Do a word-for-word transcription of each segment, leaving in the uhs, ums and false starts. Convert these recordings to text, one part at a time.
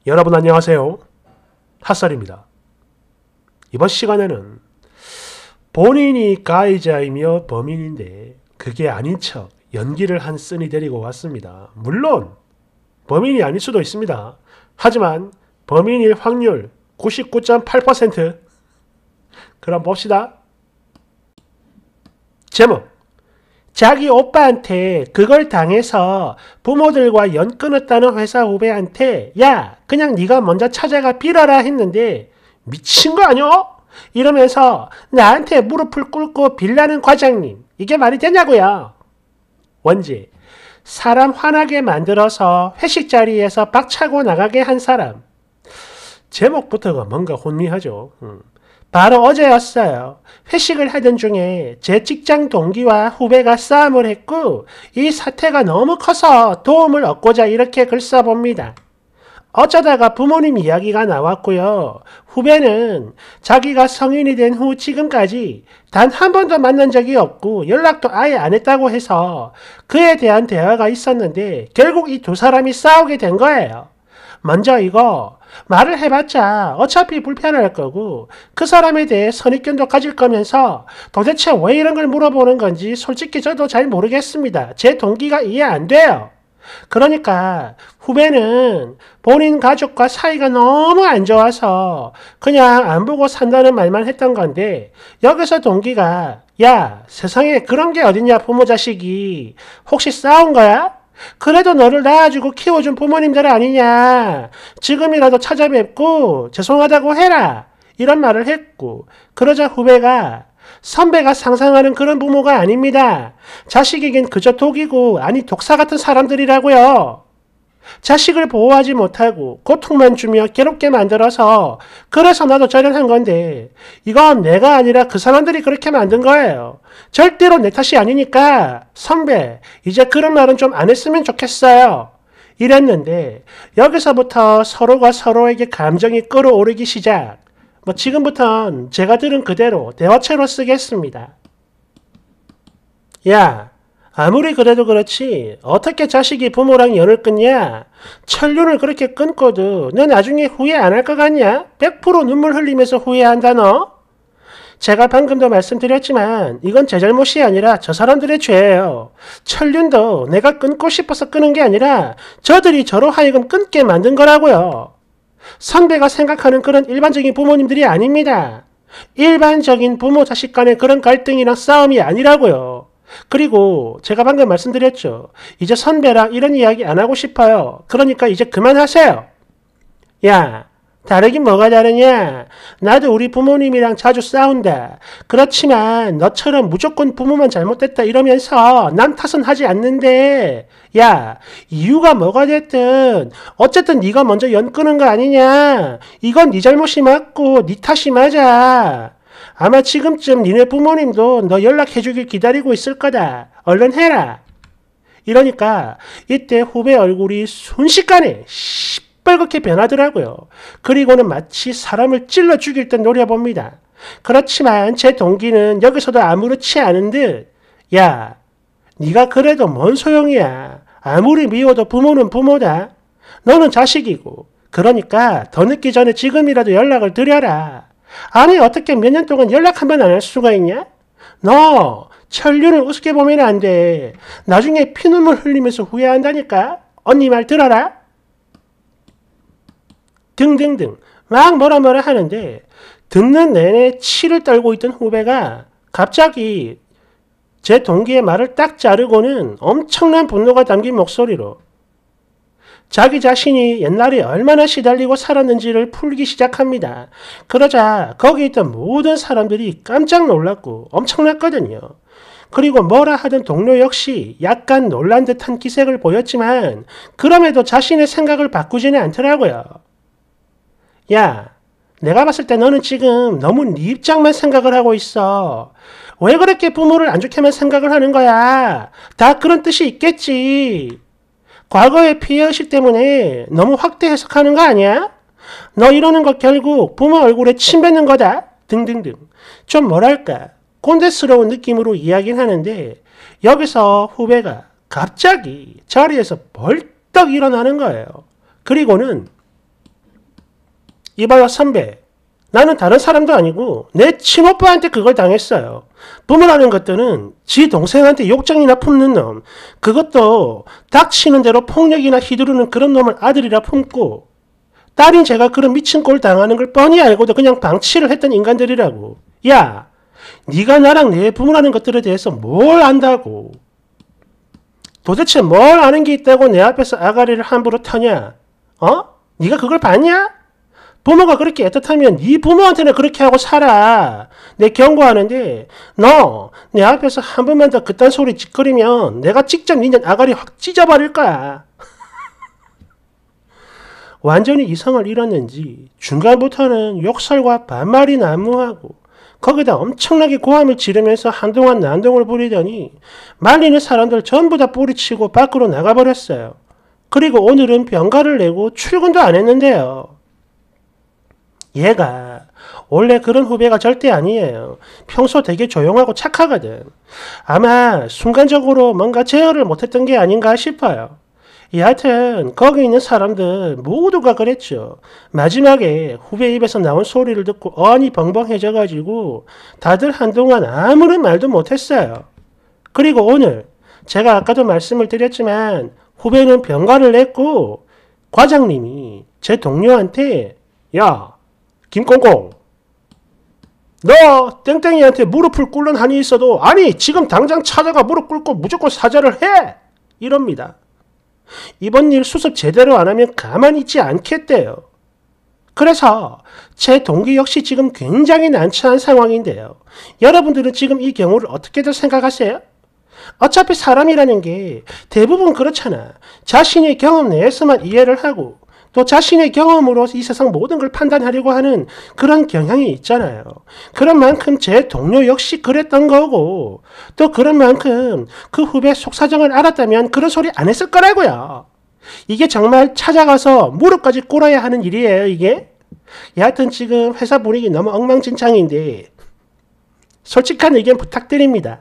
여러분 안녕하세요. 핫살입니다. 이번 시간에는 본인이 가해자이며 범인인데 그게 아닌 척 연기를 한 쓴이 데리고 왔습니다. 물론 범인이 아닐 수도 있습니다. 하지만 범인일 확률 구십구 점 팔 퍼센트. 그럼 봅시다. 제목: 자기 오빠한테 그걸 당해서 부모들과 연 끊었다는 회사 후배한테 야 그냥 네가 먼저 찾아가 빌어라 했는데 미친 거 아뇨? 이러면서 나한테 무릎을 꿇고 빌라는 과장님, 이게 말이 되냐고요? 원제: 사람 화나게 만들어서 회식 자리에서 박차고 나가게 한 사람. 제목부터가 뭔가 혼미하죠. 음. 바로 어제였어요. 회식을 하던 중에 제 직장 동기와 후배가 싸움을 했고 이 사태가 너무 커서 도움을 얻고자 이렇게 글 써봅니다. 어쩌다가 부모님 이야기가 나왔고요. 후배는 자기가 성인이 된 후 지금까지 단 한 번도 만난 적이 없고 연락도 아예 안 했다고 해서 그에 대한 대화가 있었는데 결국 이 두 사람이 싸우게 된 거예요. 먼저 이거 말을 해봤자 어차피 불편할 거고 그 사람에 대해 선입견도 가질 거면서 도대체 왜 이런 걸 물어보는 건지 솔직히 저도 잘 모르겠습니다. 제 동기가 이해 안 돼요. 그러니까 후배는 본인 가족과 사이가 너무 안 좋아서 그냥 안 보고 산다는 말만 했던 건데 여기서 동기가 야 세상에 그런 게 어딨냐 부모 자식이 혹시 싸운 거야? 그래도 너를 낳아주고 키워준 부모님들 아니냐. 지금이라도 찾아뵙고 죄송하다고 해라. 이런 말을 했고 그러자 후배가 선배가 상상하는 그런 부모가 아닙니다. 자식에겐 그저 독이고 아니 독사 같은 사람들이라고요. 자식을 보호하지 못하고 고통만 주며 괴롭게 만들어서 그래서 나도 저런한 건데 이건 내가 아니라 그 사람들이 그렇게 만든 거예요. 절대로 내 탓이 아니니까 선배 이제 그런 말은 좀 안 했으면 좋겠어요. 이랬는데 여기서부터 서로가 서로에게 감정이 끌어오르기 시작. 뭐 지금부턴 제가 들은 그대로 대화체로 쓰겠습니다. 야 아무리 그래도 그렇지 어떻게 자식이 부모랑 연을 끊냐? 천륜을 그렇게 끊고도 너 나중에 후회 안 할 것 같냐? 백 퍼센트 눈물 흘리면서 후회한다 너? 제가 방금도 말씀드렸지만 이건 제 잘못이 아니라 저 사람들의 죄예요. 천륜도 내가 끊고 싶어서 끊은 게 아니라 저들이 저로 하여금 끊게 만든 거라고요. 선배가 생각하는 그런 일반적인 부모님들이 아닙니다. 일반적인 부모 자식 간의 그런 갈등이랑 싸움이 아니라고요. 그리고 제가 방금 말씀드렸죠. 이제 선배랑 이런 이야기 안 하고 싶어요. 그러니까 이제 그만하세요. 야 다르긴 뭐가 다르냐. 나도 우리 부모님이랑 자주 싸운다. 그렇지만 너처럼 무조건 부모만 잘못됐다 이러면서 남 탓은 하지 않는데 야 이유가 뭐가 됐든 어쨌든 네가 먼저 연 끄는 거 아니냐. 이건 네 잘못이 맞고 네 탓이 맞아. 아마 지금쯤 니네 부모님도 너 연락해주길 기다리고 있을 거다. 얼른 해라. 이러니까 이때 후배 얼굴이 순식간에 시뻘겋게 변하더라고요. 그리고는 마치 사람을 찔러 죽일 듯 노려봅니다. 그렇지만 제 동기는 여기서도 아무렇지 않은 듯 야 네가 그래도 뭔 소용이야. 아무리 미워도 부모는 부모다. 너는 자식이고 그러니까 더 늦기 전에 지금이라도 연락을 드려라. 아니 어떻게 몇 년 동안 연락 한 번 안 할 수가 있냐? 너 천륜을 우습게 보면 안 돼. 나중에 피눈물 흘리면서 후회한다니까. 언니 말 들어라. 등등등 막 뭐라 뭐라 하는데 듣는 내내 치를 떨고 있던 후배가 갑자기 제 동기의 말을 딱 자르고는 엄청난 분노가 담긴 목소리로 자기 자신이 옛날에 얼마나 시달리고 살았는지를 풀기 시작합니다. 그러자 거기 있던 모든 사람들이 깜짝 놀랐고 엄청났거든요. 그리고 뭐라 하던 동료 역시 약간 놀란 듯한 기색을 보였지만 그럼에도 자신의 생각을 바꾸지는 않더라고요. 야 내가 봤을 때 너는 지금 너무 네 입장만 생각을 하고 있어. 왜 그렇게 부모를 안 좋게만 생각을 하는 거야? 다 그런 뜻이 있겠지. 과거의 피해의식 때문에 너무 확대 해석하는 거 아니야? 너 이러는 거 결국 부모 얼굴에 침 뱉는 거다. 등등등. 좀 뭐랄까 꼰대스러운 느낌으로 이야기를 하는데 여기서 후배가 갑자기 자리에서 벌떡 일어나는 거예요. 그리고는 이봐요 선배. 나는 다른 사람도 아니고 내 친오빠한테 그걸 당했어요. 부모라는 것들은 지 동생한테 욕정이나 품는 놈, 그것도 닥치는 대로 폭력이나 휘두르는 그런 놈을 아들이라 품고, 딸인 제가 그런 미친 꼴 당하는 걸 뻔히 알고도 그냥 방치를 했던 인간들이라고. 야, 네가 나랑 내 부모라는 것들에 대해서 뭘 안다고. 도대체 뭘 아는 게 있다고 내 앞에서 아가리를 함부로 터냐? 어? 네가 그걸 봤냐? 부모가 그렇게 애틋하면 네 부모한테는 그렇게 하고 살아. 내 경고하는데 너 내 앞에서 한 번만 더 그딴 소리 짓거리면 내가 직접 니네 아가리 확 찢어버릴 거야. 완전히 이성을 잃었는지 중간부터는 욕설과 반말이 난무하고 거기다 엄청나게 고함을 지르면서 한동안 난동을 부리더니 말리는 사람들 전부 다 뿌리치고 밖으로 나가버렸어요. 그리고 오늘은 병가를 내고 출근도 안 했는데요. 얘가 원래 그런 후배가 절대 아니에요. 평소 되게 조용하고 착하거든. 아마 순간적으로 뭔가 제어를 못했던 게 아닌가 싶어요. 여하튼 거기 있는 사람들 모두가 그랬죠. 마지막에 후배 입에서 나온 소리를 듣고 어안이 벙벙해져가지고 다들 한동안 아무런 말도 못했어요. 그리고 오늘 제가 아까도 말씀을 드렸지만 후배는 병가를 냈고 과장님이 제 동료한테 야 김꽁꽁 너 땡땡이한테 무릎을 꿇는 한이 있어도 아니 지금 당장 찾아가 무릎 꿇고 무조건 사죄를 해! 이럽니다. 이번 일 수습 제대로 안 하면 가만히 있지 않겠대요. 그래서 제 동기 역시 지금 굉장히 난처한 상황인데요. 여러분들은 지금 이 경우를 어떻게들 생각하세요? 어차피 사람이라는 게 대부분 그렇잖아. 자신의 경험 내에서만 이해를 하고 또 자신의 경험으로 이 세상 모든 걸 판단하려고 하는 그런 경향이 있잖아요. 그런 만큼 제 동료 역시 그랬던 거고 또 그런 만큼 그 후배 속사정을 알았다면 그런 소리 안 했을 거라고요. 이게 정말 찾아가서 무릎까지 꿇어야 하는 일이에요 이게. 여하튼 지금 회사 분위기 너무 엉망진창인데 솔직한 의견 부탁드립니다.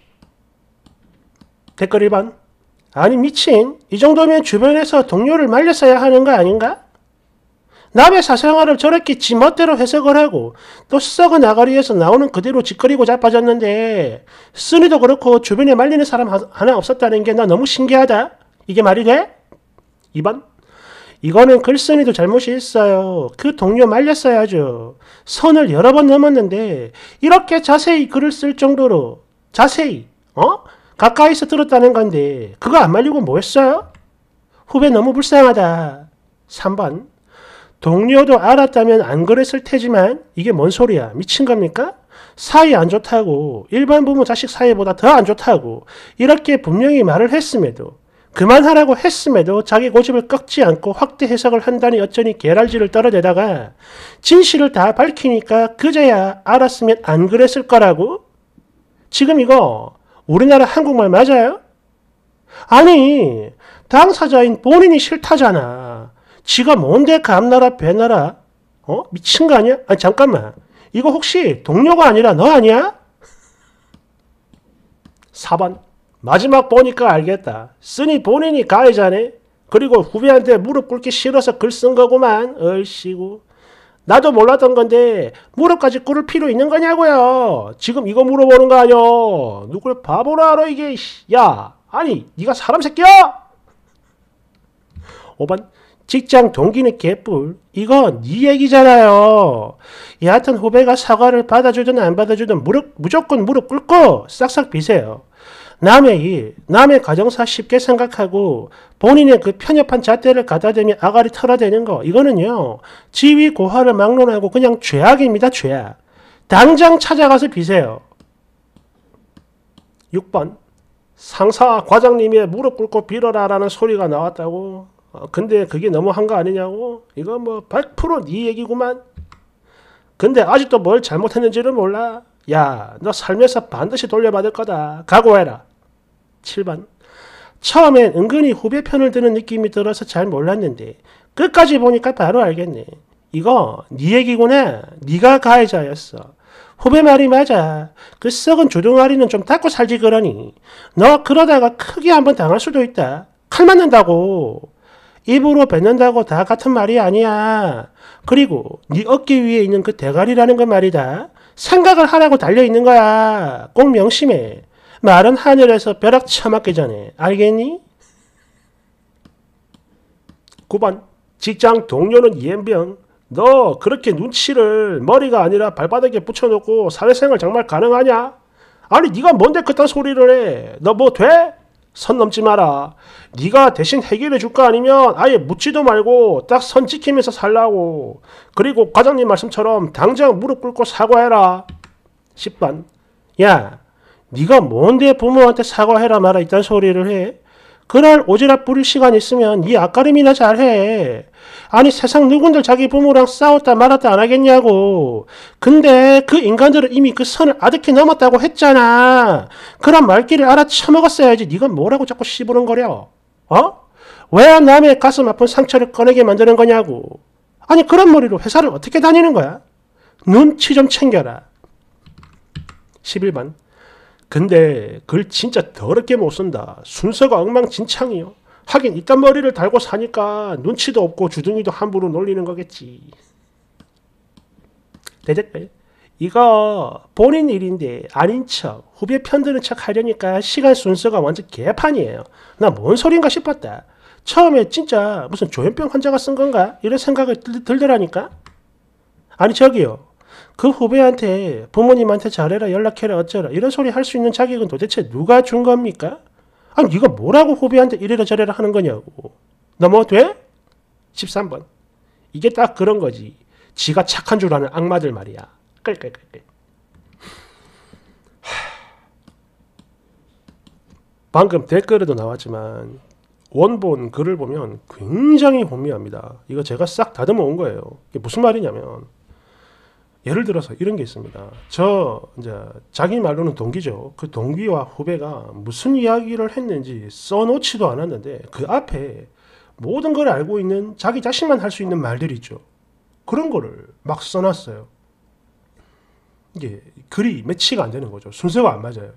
댓글 일 번. 아니 미친, 이 정도면 주변에서 동료를 말렸어야 하는 거 아닌가? 남의 사생활을 저렇게 지멋대로 해석을 하고 또 썩은 아가리에서 나오는 그대로 짓거리고 자빠졌는데 쓰니도 그렇고 주변에 말리는 사람 하나 없었다는 게 나 너무 신기하다. 이게 말이 돼? 이 번. 이거는 글쓴이도 잘못이 있어요. 그 동료 말렸어야죠. 선을 여러 번 넘었는데 이렇게 자세히 글을 쓸 정도로 자세히 어? 가까이서 들었다는 건데 그거 안 말리고 뭐 했어요? 후배 너무 불쌍하다. 삼 번. 동료도 알았다면 안 그랬을 테지만 이게 뭔 소리야? 미친 겁니까? 사이 안 좋다고 일반 부모 자식 사이보다 더 안 좋다고 이렇게 분명히 말을 했음에도 그만하라고 했음에도 자기 고집을 꺾지 않고 확대 해석을 한다니 어쩌니 개랄지를 떨어대다가 진실을 다 밝히니까 그제야 알았으면 안 그랬을 거라고? 지금 이거 우리나라 한국말 맞아요? 아니 당사자인 본인이 싫다잖아. 지가 뭔데 감나라 배나라? 어? 미친 거 아니야? 아니 잠깐만. 이거 혹시 동료가 아니라 너 아니야? 사 번. 마지막 보니까 알겠다. 쓰니 본인이 가해자네. 그리고 후배한테 무릎 꿇기 싫어서 글 쓴 거구만. 얼씨구. 나도 몰랐던 건데 무릎까지 꿇을 필요 있는 거냐고요. 지금 이거 물어보는 거 아니여. 누굴 바보라 알아 이게. 야 아니 네가 사람 새끼야? 오 번. 직장 동기는 개뿔. 이거 네 얘기잖아요. 여하튼 후배가 사과를 받아주든 안 받아주든 무릎, 무조건 무릎 꿇고 싹싹 비세요. 남의 일, 남의 가정사 쉽게 생각하고 본인의 그 편협한 잣대를 갖다 대며 아가리 털어대는 거 이거는요. 지위 고하를 막론하고 그냥 죄악입니다. 죄악. 당장 찾아가서 비세요. 육 번. 상사 과장님의 무릎 꿇고 빌어라 라는 소리가 나왔다고. 어, 근데 그게 너무한 거 아니냐고. 이거 뭐 백 퍼센트 네 얘기구만. 근데 아직도 뭘 잘못했는지를 몰라. 야, 너 살면서 반드시 돌려받을 거다. 각오해라. 칠 번. 처음엔 은근히 후배 편을 드는 느낌이 들어서 잘 몰랐는데 끝까지 보니까 바로 알겠네. 이거 네 얘기구나. 네가 가해자였어. 후배 말이 맞아. 그 썩은 주둥아리는 좀 닦고 살지 그러니. 너 그러다가 크게 한번 당할 수도 있다. 칼 맞는다고. 입으로 뱉는다고 다 같은 말이 아니야. 그리고 네 어깨 위에 있는 그 대가리라는 건 말이다. 생각을 하라고 달려있는 거야. 꼭 명심해. 말은 하늘에서 벼락 쳐맞기 전에. 알겠니? 구 번. 직장 동료는 이엠병. 너 그렇게 눈치를 머리가 아니라 발바닥에 붙여놓고 사회생활 정말 가능하냐? 아니 네가 뭔데 그딴 소리를 해? 너 뭐 돼? 선 넘지 마라. 네가 대신 해결해 줄 거 아니면 아예 묻지도 말고 딱 선 지키면서 살라고. 그리고 과장님 말씀처럼 당장 무릎 꿇고 사과해라. 십 번. 야, 네가 뭔데 부모한테 사과해라 말아 이딴 소리를 해? 그날 오지랖 부릴 시간 있으면 네 앞가림이나 잘해. 아니 세상 누군들 자기 부모랑 싸웠다 말았다 안 하겠냐고. 근데 그 인간들은 이미 그 선을 아득히 넘었다고 했잖아. 그런 말귀를 알아쳐먹었어야지. 네가 뭐라고 자꾸 씨부름거려. 어? 왜 남의 가슴 아픈 상처를 꺼내게 만드는 거냐고. 아니 그런 머리로 회사를 어떻게 다니는 거야? 눈치 좀 챙겨라. 십일 번. 근데 글 진짜 더럽게 못 쓴다. 순서가 엉망진창이요. 하긴 이딴 머리를 달고 사니까 눈치도 없고 주둥이도 함부로 놀리는 거겠지. 대댓글. 이거 본인 일인데 아닌 척 후배 편드는 척 하려니까 시간 순서가 완전 개판이에요. 나 뭔 소린가 싶었다. 처음에 진짜 무슨 조현병 환자가 쓴 건가 이런 생각이 들, 들더라니까. 아니 저기요. 그 후배한테 부모님한테 잘해라 연락해라 어쩌라 이런 소리 할 수 있는 자격은 도대체 누가 준 겁니까? 아니 네가 뭐라고 후배한테 이래라 저래라 하는 거냐고. 너 뭐 돼? 십삼 번. 이게 딱 그런 거지. 지가 착한 줄 아는 악마들 말이야. 끌끌끌끌. 방금 댓글에도 나왔지만 원본 글을 보면 굉장히 혼미합니다. 이거 제가 싹 다듬어 온 거예요. 이게 무슨 말이냐면 예를 들어서 이런 게 있습니다. 저 이제 자기 말로는 동기죠. 그 동기와 후배가 무슨 이야기를 했는지 써놓지도 않았는데 그 앞에 모든 걸 알고 있는 자기 자신만 할 수 있는 말들이 있죠. 그런 거를 막 써놨어요. 이게 글이 매치가 안 되는 거죠. 순서가 안 맞아요.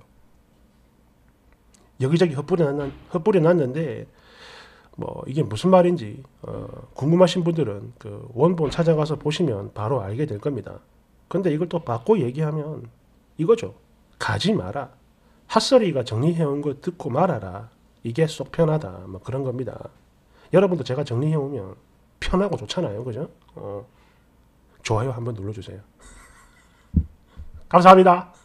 여기저기 헛뿌려 놨는데 뭐 이게 무슨 말인지 어, 궁금하신 분들은 그 원본 찾아가서 보시면 바로 알게 될 겁니다. 근데 이걸 또 바꿔 얘기하면 이거죠. 가지 마라. 핫소리가 정리해온 거 듣고 말아라. 이게 속 편하다. 뭐 그런 겁니다. 여러분도 제가 정리해오면 편하고 좋잖아요. 그죠? 어, 좋아요 한번 눌러주세요. 감사합니다.